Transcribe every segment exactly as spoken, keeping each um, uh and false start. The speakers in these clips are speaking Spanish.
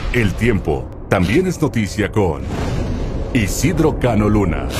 El tiempo también es noticia con Isidro Cano Luna.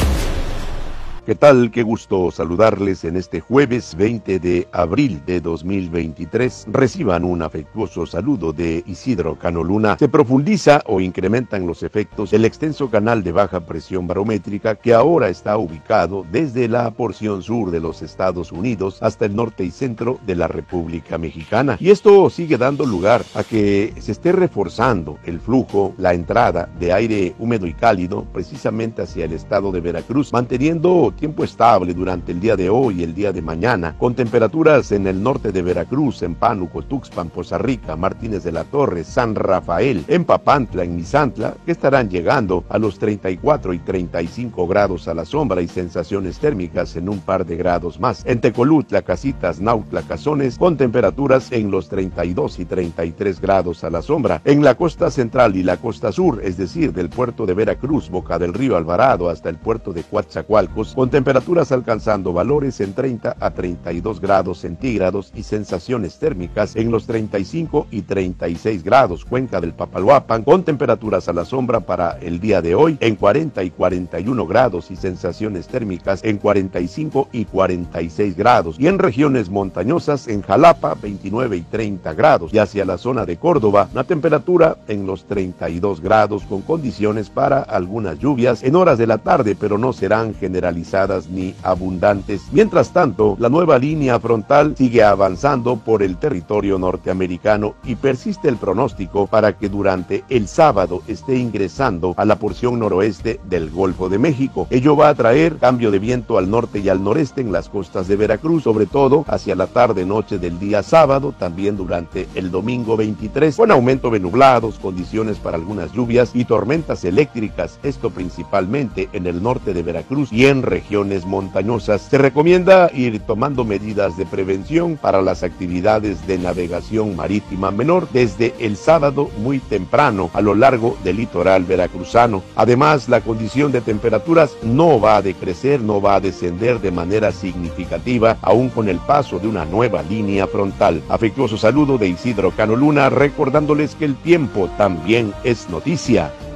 ¿Qué tal? Qué gusto saludarles en este jueves veinte de abril de dos mil veintitrés. Reciban un afectuoso saludo de Isidro Cano Luna. Se profundiza o incrementan los efectos del extenso canal de baja presión barométrica que ahora está ubicado desde la porción sur de los Estados Unidos hasta el norte y centro de la República Mexicana. Y esto sigue dando lugar a que se esté reforzando el flujo, la entrada de aire húmedo y cálido precisamente hacia el estado de Veracruz, manteniendo tiempo estable durante el día de hoy y el día de mañana, con temperaturas en el norte de Veracruz, en Pánuco, Tuxpan, Poza Rica, Martínez de la Torre, San Rafael, en Papantla, en Misantla, que estarán llegando a los treinta y cuatro y treinta y cinco grados a la sombra y sensaciones térmicas en un par de grados más. En Tecolutla, Casitas, Nautla, Cazones, con temperaturas en los treinta y dos y treinta y tres grados a la sombra. En la costa central y la costa sur, es decir, del puerto de Veracruz, Boca del Río Alvarado, hasta el puerto de Coatzacoalcos, con temperaturas alcanzando valores en treinta a treinta y dos grados centígrados y sensaciones térmicas en los treinta y cinco y treinta y seis grados. Cuenca del Papaloapan, con temperaturas a la sombra para el día de hoy en cuarenta y cuarenta y uno grados y sensaciones térmicas en cuarenta y cinco y cuarenta y seis grados. Y en regiones montañosas, en Jalapa, veintinueve y treinta grados. Y hacia la zona de Córdoba, una temperatura en los treinta y dos grados, con condiciones para algunas lluvias en horas de la tarde, pero no serán generalizadas ni abundantes. Mientras tanto, la nueva línea frontal sigue avanzando por el territorio norteamericano y persiste el pronóstico para que durante el sábado esté ingresando a la porción noroeste del Golfo de México. Ello va a traer cambio de viento al norte y al noreste en las costas de Veracruz, sobre todo hacia la tarde-noche del día sábado, también durante el domingo veintitrés, con aumento de nublados, condiciones para algunas lluvias y tormentas eléctricas, esto principalmente en el norte de Veracruz y en regiones montañosas. Se recomienda ir tomando medidas de prevención para las actividades de navegación marítima menor desde el sábado muy temprano a lo largo del litoral veracruzano. Además, la condición de temperaturas no va a decrecer, no va a descender de manera significativa, aún con el paso de una nueva línea frontal. Afectuoso saludo de Isidro Cano Luna, recordándoles que el tiempo también es noticia.